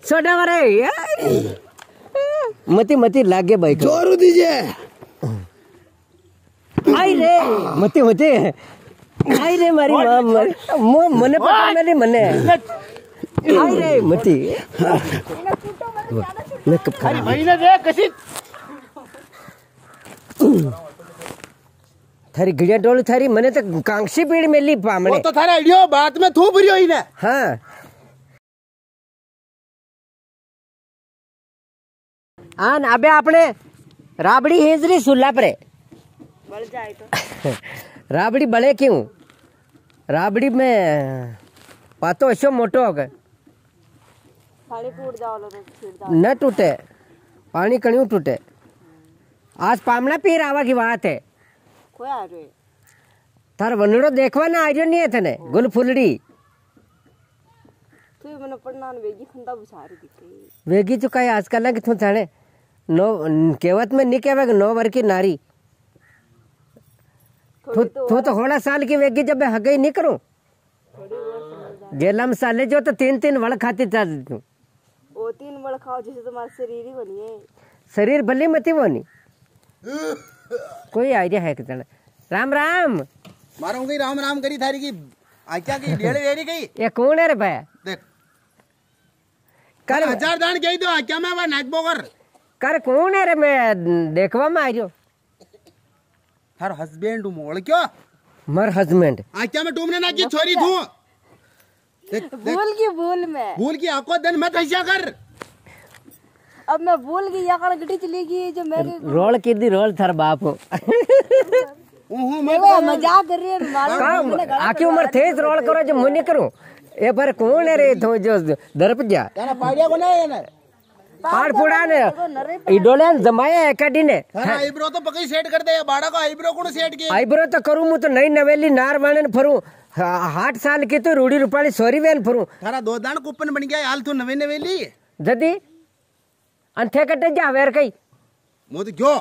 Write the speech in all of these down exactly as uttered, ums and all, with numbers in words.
Soda मारे मती मती लागे भाई जोरू दीजिए। आई रे मती मती आई रे मारी मां मारी मो मने पता मेरी मने आई रे मती मैं कब खा भाई ने देख कसी थारी गड़िया डोल थारी मने तो कांक्षी पीड़ मेली पामने वो तो थारा आइडियो बात में थू भरी हुई ने। हाँ आन अबे आपने राबड़ी हेजरी सुल्ला परे बढ़ जाए तो राबड़ी बड़े क्यों राबड़ी में पातो ऐसो मोटो हो गए साड़ी फूट जाओ लो तो छीड़ जाओ न टूटे पानी कणियों टूटे आज पामना पीर आवा की बात है कोई आ रहे थार वनड़ो देखवा ना आजो नहीं है थने गुल फुलड़ी तू मैंने पढ़ना वेगी खंदा बुझारी दिखे वेगी चुका है आजकल ना किथों जाने नो केवत में नहीं कहवे नौ वर की नारी तू तू तो होड़ा साल की वेगी जब मैं हगई नहीं करूं गेलम साले जो तो तीन तीन वड़ खाती था तू वो तीन वड़ खाओ जैसे तुम्हारा शरीर ही बनी है शरीर भली मती वो नहीं कोई आइडिया है कितना राम राम मारूंगी राम राम करी थारी की आज्ञा की ढेड़ वेरी गई ये कौन है रे भैया देख कर हजार दान गई तो आज्ञा में वो नाच बोकर कर कौन है रे मैं देखवा में आइयो थार हस्बैंड मोड़ क्यों मर हस्बैंड आज्ञा में तुमने ना की छोरी थू भूल की भूल में भूल की आको दिन मत ऐसा कर अब मैं भूल गई या कर गड्डी चली गई जो मेरे रोल की दी रोल थार बाप हो ओहो मैं वो मजाक कर रही है मारो आकी उम्र थे रोल करो जो मुन्नी करूं ये पर कौन है रे तो जो दरप जा तारा पाड़िया को ना है ना पाड़ पुड़ा ने इडोले जमाया एकाडी ने थारा आईब्रो तो पकई सेट कर दे बाड़ा को आईब्रो को सेट के आईब्रो तो करूं मु तो नई नवेली नार बाणे फरू हाट साल की तो रूड़ी रूपाली सोरी वेन फरू थारा दो दान कूपन बन गया हाल तू नवे नवेली जदी अंथे कटे जा वेर कई मो तो क्यों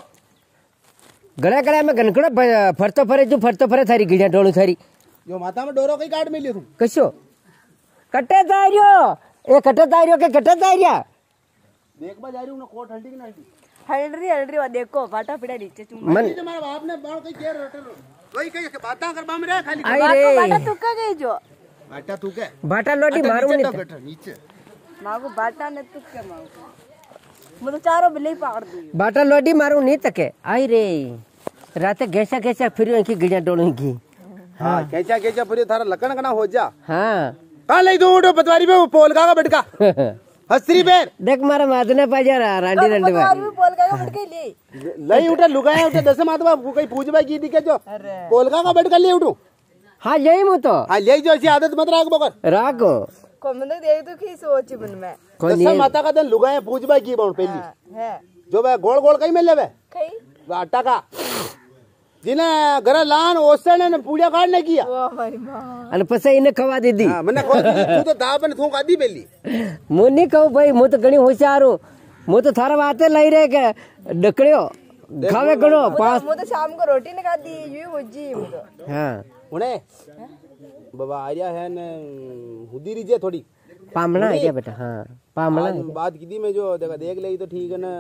गले गले में गनकड़ो फरतो फरे जो फरतो फरे थारी गिड़िया डोलू थारी जो माथा में डोरो कई काट मिली तू कशो कटे दारियो ए कटे दारियो के कटे दारिया देख बा जा रही हूं ना कोट हल्दी की ना हल्दी हल्दी वा देखो बाटा पिड़ा नीचे चुम मन तुम्हारे बाप ने बाल कई केयर रटल वही कई बाता कर बम रे खाली आई बाटा रे बाटा तुक्का गई जो बाटा तू के बाटा लोडी मारू नहीं नीचे मागो बाटा ने तुक्के मागो मुझे चारों बिल्ली पकड़ दी बाटा लोडी मारू नहीं तके आई रे रात गैसा गैसा फिर इनकी गिड़िया डोलू की हां कैसा कैसा फिर थारा लकन कना हो जा हां का ले दो उठो पतवारी पे पोलका का बटका हस्त्री बेर देख मारा मादने पाजा रांडी रंडी में भी बोल गया बटके ले लई उठा लुगाया उठा दस मातवा कोई पूछ भाई की दिखे जो पोलका का बटका ले उठो हां यही मु तो हां ले जो ऐसी आदत मत राख बकर राखो को मैंने देख तो की सोच मन में दस माता का दिन लुगाया पूछ भाई की बाउंड पहली है जो वे गोल गोल कई में लेवे कई आटा का जिने घर लान ओसे ने पूजा काट ने किया ओ हमारी मां अन पसे इने खवा दीदी हां मने को तू तो दाबन थू कादी बेली मु नहीं कहूं भाई मु तो गणी होशियार हूं मु तो थारा बातें लई रे के डकड़ियो खावे गणो पास मु तो शाम को रोटी ने खा दी यू मुझी मु तो हां उणे बाबा आर्या है ने हुदी रीजे थोड़ी पामना है क्या बेटा हां पामना बात की में जो देखा देख ले तो ठीक है ना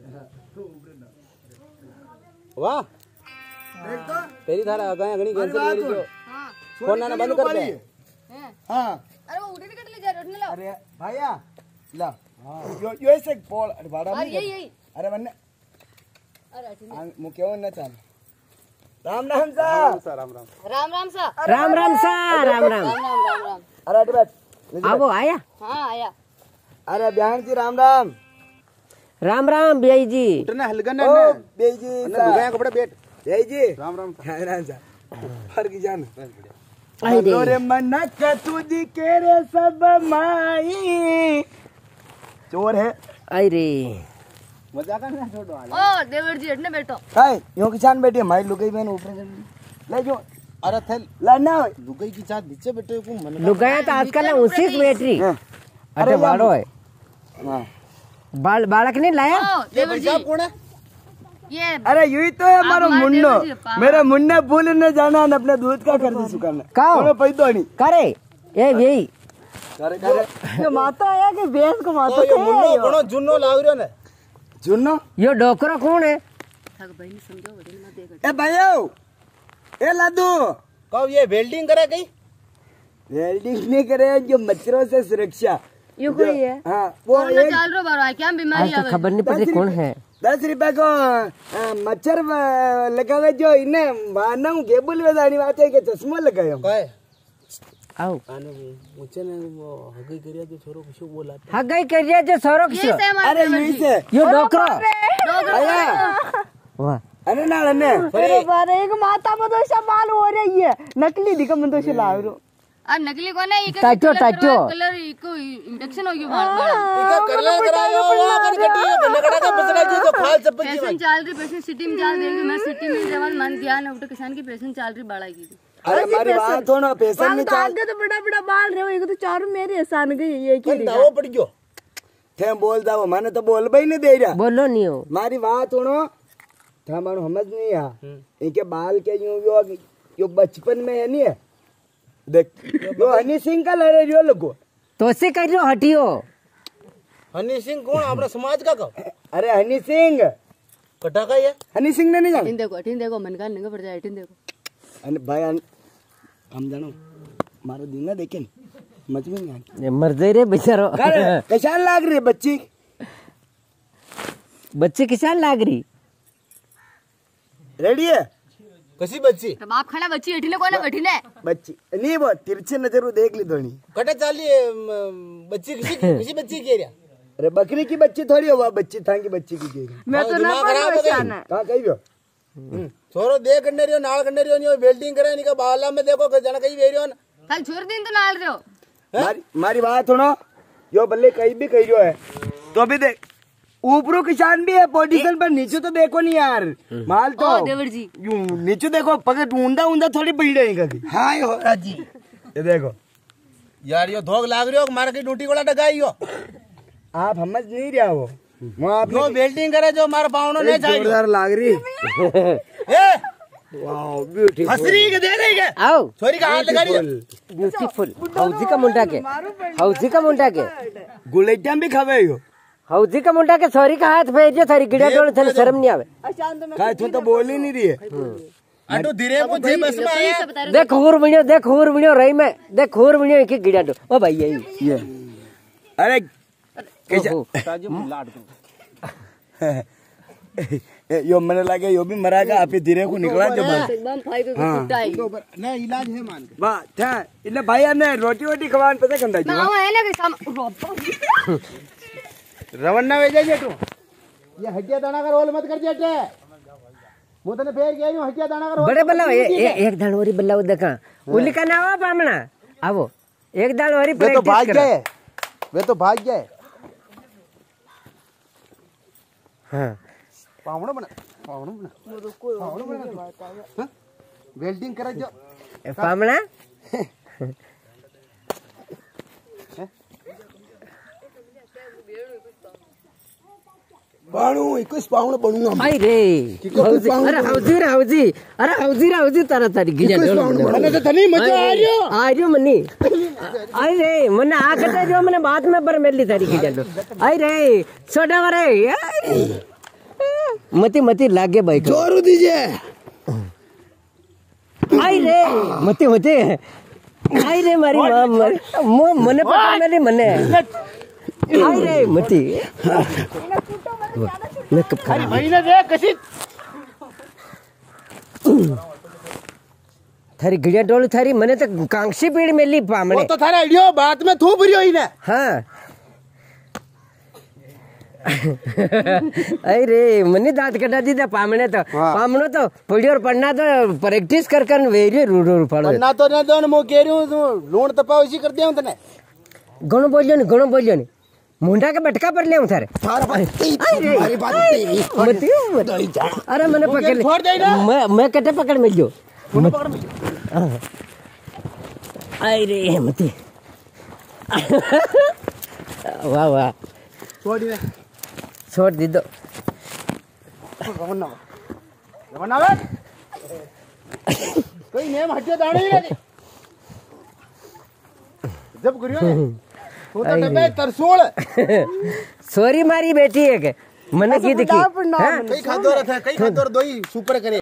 वाह तेरी थारा गया गणी कैंसिल मेरी जो फोन ना बंद कर दे हां अरे वो उड़ी कट ले जा रोटी ला अरे भैया ला यो यो ऐसे पोल अरे बाड़ा अरे यही यही अरे वन्ने अरे मु क्यों न चाल राम राम सा राम राम राम राम सा राम राम सा राम राम राम राम राम राम अरे अरे बात आवो आया हां आया अरे बहन जी राम राम राम राम बेई जी उठना हलगन ने बेई जी लुगाया कपड़े बैठ बेई जी राम राम राम सा फर की जान आई रे रे मन कतु दी के रे सब माई चोर है आई रे मजाक ना छोड़ो ओ देवर जी हटने बैठो हाय यो किसान बैठी हमारी लुगाई बहन ऊपर ले जो अरे थल लाना लुगाई की चाट नीचे बैठे को मन लुगाया तो आजकल उसी बैटरी अरे बाड़ो है हां बाल बालक नहीं लाया देवर जी कौन है ये अरे यही तो है हमारा मुन्नो मेरे मुन्ने भूल न जाना न अपने दूध का कर दी सुकाना काओ पैदो नहीं करे ए यही करे करे ये माता आया कि भैंस को माता ये मुन्नो घणो जुन्नो लाग रयो ने जुन्नो यो डोकरा कौन है? ए भाइयो ए लादू कब ये वेल्डिंग करे कहीं वेल्डिंग नहीं करे जो मच्छरों से सुरक्षा ये कोई है हाँ वो एक चाल रो बारो क्या बीमारी आज तो खबर नहीं पड़ती कौन है। दस रुपए को आ, मच्छर आ, लगावे जो इन्हें माना हूँ केबल में जानी बात है कि चश्मा लगायो कहे आओ आने मुझे ने वो हगई करिया जो छोरो कुछ बोला हा गई कर रिया जो सौरभ से अरे यही से यो डोकरा आया वाह अरे ना अरे अरे बारे एक माता में तो बाल हो रही है नकली दिखा में तो से लाग रो आ नकली को ना इके टाइटो टाइटो कलर इको इंजेक्शन हो गयो बाल बाल इका कलर करायो वो कर गटी है कलर करा का बसरा जी तो फाल सब की पेशेंट चाल रही पेशेंट सिटी में चाल देगी मैं सिटी में जवान मन ध्यान उठ किसान की पेशेंट चाल रही बाड़ा की अरे हमारी बात हो ना पैसा नहीं चाल आगे तो बड़ा बड़ा बाल रहे हो तो चारों मेरे एहसान गई ये की दाव पड़ गयो थे बोल दाओ माने तो बोल भाई नहीं दे रहा बोलो नहीं हो मारी बात हो था मानो समझ नहीं आ इनके बाल के यूं यो यो बचपन में है नहीं है देख यो हनी सिंह का लड़े रियो लोगो तो से कर रहे हो हटियो हनी सिंह कौन अपना समाज का कब अरे हनी सिंह कटा का ये हनी सिंह ने नहीं जाना इन देखो इन देखो मन का नंगा पड़ जाए इन देखो अरे भाई हम जानो मारो दिन ना देखे समझ में नहीं आ ये मर जाए रे बेचारो कैसा लाग रही है बच्ची बच्चे किसान लाग रही रेडी है कसी बच्ची बाप खड़ा बच्ची एठिले कोने बैठिले बच्ची नहीं वो तिरछे नजर देख ली थोड़ी कटे चाली बच्ची किसी किसी बच्ची की रिया अरे बकरी की बच्ची थोड़ी हुआ बच्ची था की बच्ची की कह मैं तो ना परेशान है कहाँ कही हो छोरो दे करने रियो नाल करने रियो नहीं वेल्डिंग करे नहीं का बाला में देखो जना कहीं वेरियो कल छोड़ दिन तो नाल रहे हो मारी मारी बात सुनो यो बल्ले कहीं भी कही है तो भी देख ऊपरों किसान भी है पोजीशन पर नीचे तो देखो नहीं यार माल तो ओ देवर जी यूं नीचे देखो पकड़ ऊंधा ऊंधा थोड़ी पड़ी रहेगी कभी हाँ हो राजी ये देखो यार यो धोख लाग रही हो मार की ड्यूटी कोला डगाई हो आप समझ नहीं रहा वो वहाँ आप जो वेल्डिंग करे जो मार पाउनो नहीं चाहिए जोरदार लाग रही ए वाओ ब्यूटीफुल हसरी के दे रही है आओ छोरी का हाथ लगा रही है ब्यूटीफुल हौजी का मुंडा के हौजी का मुंडा के गुलेटियां भी खावे हो हौजी का मुंडा के सॉरी का हाथ फेर जो थारी गिड़ा डोल थने शर्म नहीं आवे का तू तो बोल ही नहीं रही है अटो धीरे को जे बस में आया देख खूर बणियो देख खूर बणियो रही में देख खूर बणियो के गिड़ा डोल ओ भाई यही ये अरे कैसा ताजू लाड यो मैंने लगे यो भी मरागा आप धीरे को निकला जो बस एकदम खाई तो छुट्टा है नहीं इलाज है मान के वाह था इतने भाई हमने रोटी वोटी खवान पता कंदा जी ना है ना कि सम रोबा रवन्ना वे जाए तू ये हटिया दाना का रोल मत कर जेटे मु तने फेर गया हूं हटिया दाना का रोल बड़े बल्ला ए, ए, एक दान वरी बल्ला देखा उली का नावा पामना आवो एक दान वरी वे तो भाग प्रैक्टिस गए वे तो भाग गए हां पावण बना पावण बना पावण बना वेल्डिंग करे जो पामना बाणू इक्कीस पाउंड बनूंगा आई रे हौजी अरे हौजी रे हौजी अरे हौजी रे हौजी तारा तारी गिड़ा डोल मने तो तनी मजा आ रही हो आ रही मनी आई रे मने आ कटे जो मने बात में पर मेली तारी गिड़ा डोल आई रे सोडा वरे मती मती लागे भाई जोरू दीजिए आई रे मती मती आई रे मारी मां मारी मो मने पता मेरी मने आई रे मती मैं कब खा भाई ने देख कसी थारी गिड़िया डोल थारी मने तो कांक्षी पीड़ मेली पामने वो तो थारा आइडियो बात में थूप रही हो ही ना हाँ अरे मनी दांत कटा दी था पामने तो पामनो तो पड़ी और पढ़ना तो प्रैक्टिस कर कर वेरी रू रू पढ़ो ना तो ना तो मैं कह रही हूँ तू लूण तपा उसी कर दिया हूँ तने गणो बोलियो नहीं गणो बोलियो नहीं मुंडा के बटका पर ले थारे हमारी बात मत मत अरे मैंने पकड़ छोड़ दे ना मैं मैं कटे पकड़ मिल जो तूने पकड़ में आई रे मती वाह वाह छोड़ दे छोड़ दी दो रवन्ना रवन्ना वे कोई नेम हटियो दाणे ही नहीं जब करियो तो डबे तरसोल सॉरी मारी बेटी है के मने की दिखी कई खादो रथ है कई खादो दोई सुपर करे